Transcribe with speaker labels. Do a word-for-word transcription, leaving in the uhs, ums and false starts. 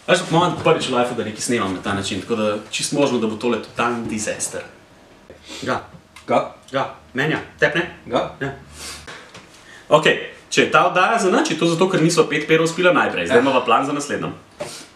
Speaker 1: Veš, imam prvič v lifeu, da nekaj snemam na ta način, tako da čist možno, da bo tole totalni disaster. Ga.
Speaker 2: Ga.
Speaker 1: Ga. Menja. Tepne?
Speaker 2: Ga.
Speaker 1: Ja. Ok, če je ta oddaja za nič, je to zato, ker nisva pet perov spila najprej. Zdaj imava plan za naslednjo.